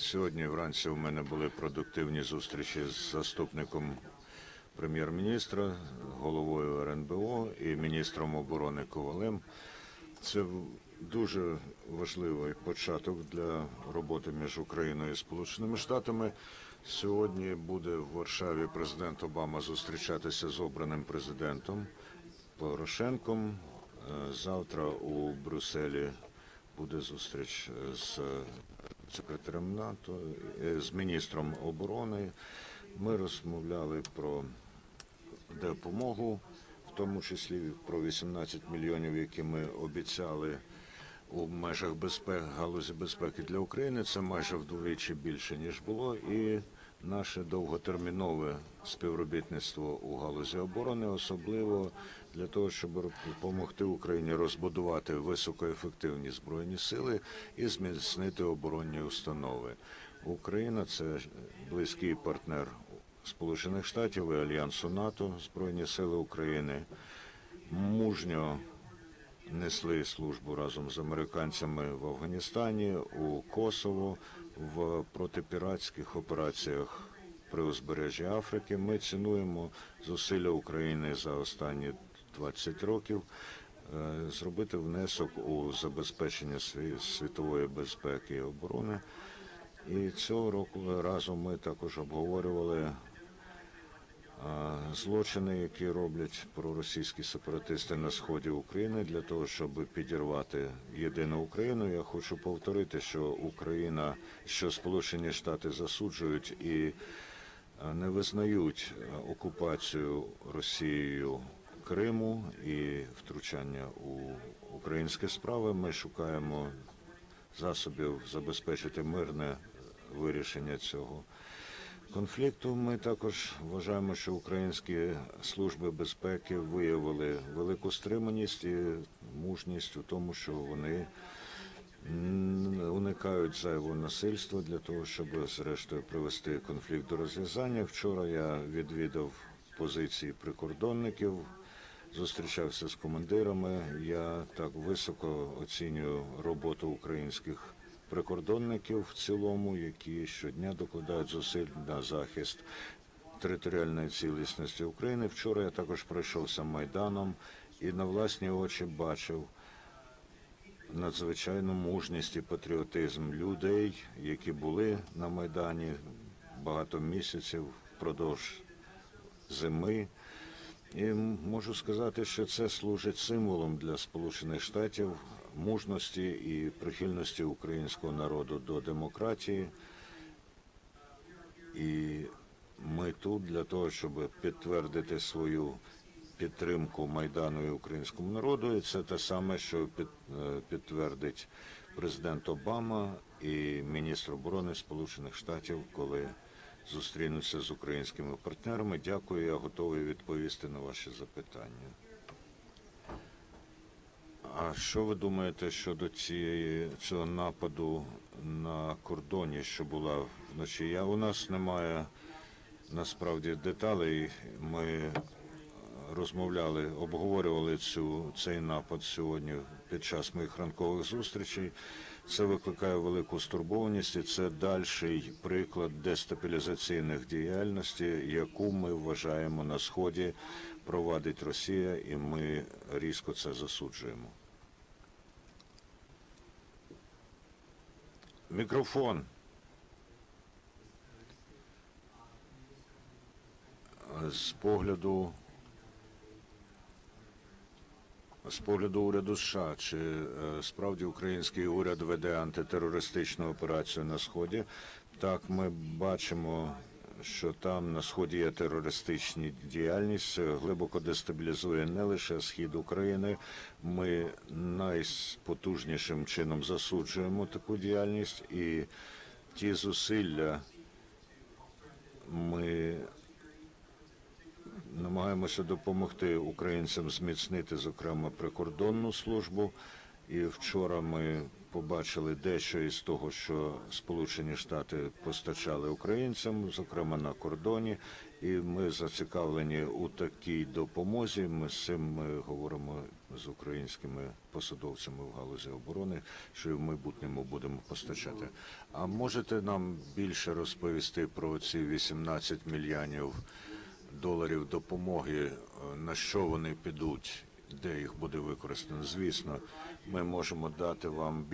Сьогодні вранці у мене були продуктивні зустрічі з заступником прем'єр-міністра, головою РНБО і міністром оборони Ковалем. Це дуже важливий початок для роботи між Україною і Сполученими Штатами. Сьогодні буде в Варшаві президент Обама зустрічатися з обраним президентом Порошенком. Завтра у Брюсселі буде зустріч з секретарем НАТО, з міністром оборони. Ми розмовляли про допомогу, в тому числі про 18 мільйонів, які ми обіцяли у межах галузі безпеки для України. Це майже вдвічі більше, ніж було. І наше довготермінове співробітництво у галузі оборони, особливо для того, щоб допомогти Україні розбудувати високоефективні збройні сили і зміцнити оборонні установи. Україна – це близький партнер Сполучених Штатів і Альянсу НАТО. Збройні сили України мужньо несли службу разом з американцями в Афганістані, у Косово, в протипіратських операціях при узбережжі Африки. Ми цінуємо зусилля України за останні 20 років зробити внесок у забезпечення світової безпеки і оборони. І цього року разом ми також обговорювали злочини, які роблять проросійські сепаратисти на сході України для того, щоб підірвати єдину Україну. Я хочу повторити, що Сполучені Штати засуджують і не визнають окупацію Росією Криму і втручання у українські справи. Ми шукаємо засобів забезпечити мирне вирішення цього конфлікту. Ми також вважаємо, що українські служби безпеки виявили велику стриманість і мужність у тому, що вони уникають зайвого насильства для того, щоб зрештою привести конфлікт до розв'язання. Вчора я відвідав позиції прикордонників, зустрічався з командирами. Я так високо оцінюю роботу українських прикордонників в цілому, які щодня докладають зусиль на захист територіальної цілісності України. Вчора я також пройшовся Майданом і на власні очі бачив надзвичайну мужність і патріотизм людей, які були на Майдані багато місяців впродовж зими. І можу сказати, що це служить символом для Сполучених Штатів мужності і прихильності українського народу до демократії. І ми тут для того, щоб підтвердити свою підтримку Майдану і українському народу. І це те саме, що підтвердить президент Обама і міністр оборони Сполучених Штатів, коли зустрінуться з українськими партнерами. Дякую, я готовий відповісти на ваші запитання. А що ви думаєте щодо цього нападу на кордоні, що була вночі? У нас немає насправді деталей. Ми обговорювали цей напад сьогодні під час моїх ранкових зустрічей. Це викликає велику стурбованість і це дальший приклад дестабілізаційних діяльностей, яку ми вважаємо на Сході провадить Росія, і ми різко це засуджуємо. Мікрофон. З погляду уряду США, чи справді український уряд веде антитерористичну операцію на Сході? Так, ми бачимо, що там на Сході є терористична діяльність, глибоко дестабілізує не лише схід України. Ми найпотужнішим чином засуджуємо таку діяльність і ті зусилля ми намагаємося допомогти українцям зміцнити, зокрема, прикордонну службу. І вчора ми побачили дещо із того, що Сполучені Штати постачали українцям, зокрема на кордоні. І ми зацікавлені у такій допомозі. Ми з цим говоримо з українськими посадовцями в галузі оборони, що і в майбутньому будемо постачати. А можете нам більше розповісти про ці 18 мільйонів доларів допомоги, на що вони підуть, де їх буде використано? Звісно, ми можемо дати вам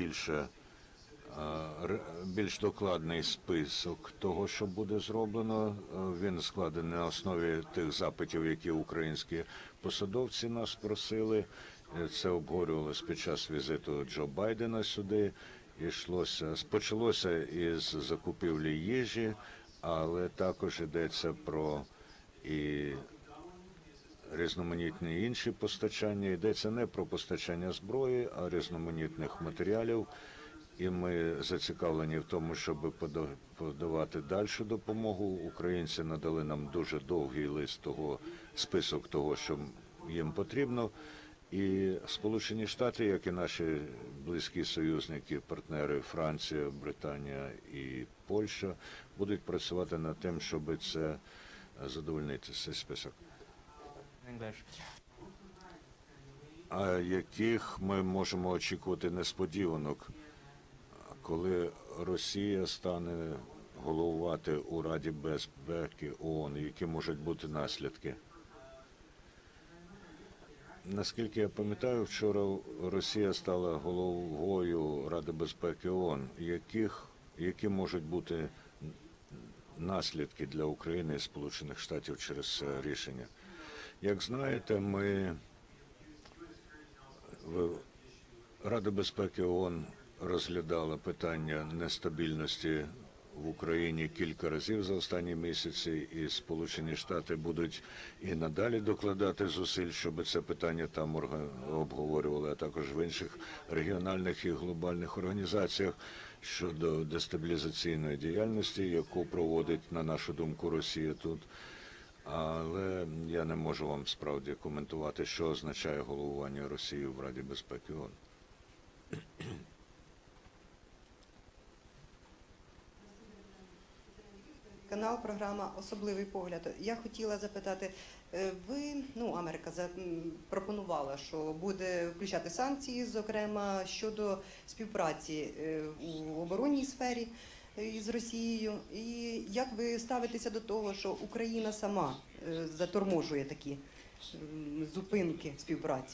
більш докладний список того, що буде зроблено. Він складений на основі тих запитів, які українські посадовці нас просили. Це обговорювалося під час візиту Джо Байдена сюди. Почалося із закупівлі їжі, але також йдеться про і різноманітні інші постачання. Йдеться не про постачання зброї, а різноманітних матеріалів. І ми зацікавлені в тому, щоб подавати дальшу допомогу. Українці надали нам дуже довгий список того, що їм потрібно. І Сполучені Штати, як і наші близькі союзники, партнери Франція, Британія і Польща, будуть працювати над тим, щоб це задовольнити, цей список. А яких ми можемо очікувати несподіванок, коли Росія стане головувати у Раді безпеки ООН, які можуть бути наслідки? Наскільки я пам'ятаю, вчора Росія стала головою Ради безпеки ООН. Які можуть бути наслідки для України і Сполучених Штатів через це рішення? Як знаєте, Рада безпеки ООН розглядала питання нестабільності в Україні кілька разів за останні місяці, і Сполучені Штати будуть і надалі докладати зусиль, щоб це питання там обговорювали, а також в інших регіональних і глобальних організаціях щодо дестабілізаційної діяльності, яку проводить, на нашу думку, Росія тут. Але я не можу вам справді коментувати, що означає головування Росії в Раді безпеки ООН. Канал, програма «Особливий погляд». Я хотіла запитати, Америка пропонувала, що буде включати санкції, зокрема, щодо співпраці у оборонній сфері з Росією. І як ви ставитеся до того, що Україна сама заторможує такі зупинки співпраці?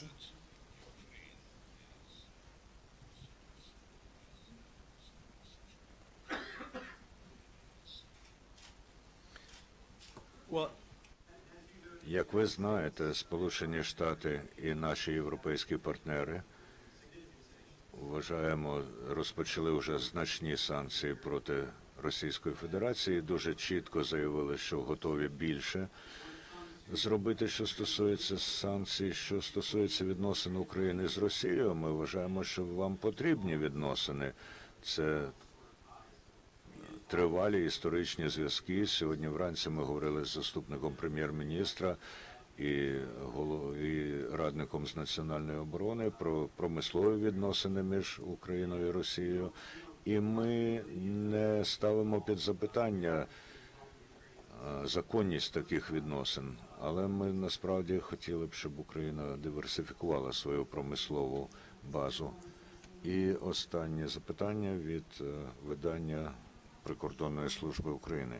Як ви знаєте, Сполучені Штати і наші європейські партнери, вважаємо, розпочали вже значні санкції проти Російської Федерації, дуже чітко заявили, що готові більше зробити, що стосується санкцій, що стосується відносин України з Росією. Ми вважаємо, що вам потрібні відносини. Це тривалі історичні зв'язки. Сьогодні вранці ми говорили з заступником прем'єр-міністра і радником з національної оборони про промислові відносини між Україною і Росією. І ми не ставимо під запитання законність таких відносин. Але ми насправді хотіли б, щоб Україна диверсифікувала свою промислову базу. І останнє запитання від видання Прикордонної служби України.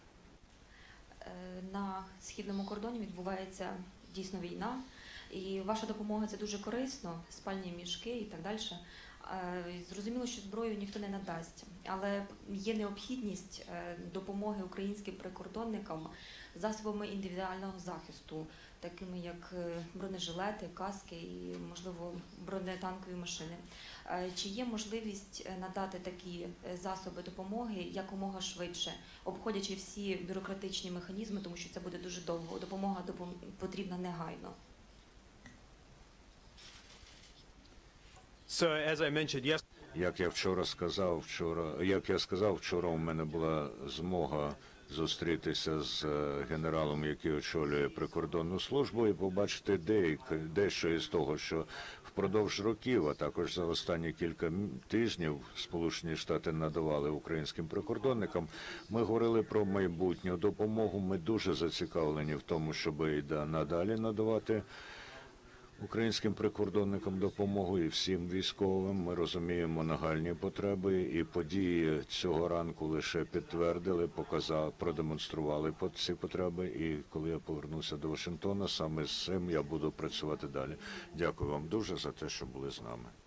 На східному кордоні відбувається дійсно війна, і ваша допомога – це дуже корисно, спальні мішки і так далі. Зрозуміло, що зброю ніхто не надасть, але є необхідність допомоги українським прикордонникам засобами індивідуального захисту, такими як бронежилети, каски і, можливо, бронетанкові машини. Чи є можливість надати такі засоби допомоги якомога швидше, обходячи всі бюрократичні механізми, тому що це буде дуже довго. Допомога потрібна негайно. Як я сказав, вчора у мене була змога зустрітися з генералом, який очолює прикордонну службу, і побачити дещо із того, що впродовж років, а також за останні кілька тижнів Сполучені Штати надавали українським прикордонникам. Ми говорили про майбутню допомогу. Ми дуже зацікавлені в тому, щоб і надалі надавати українським прикордонникам допомогу і всім військовим. Ми розуміємо нагальні потреби, і події цього ранку лише підтвердили, показали, продемонстрували ці потреби. І коли я повернуся до Вашингтона, саме з цим я буду працювати далі. Дякую вам дуже за те, що були з нами.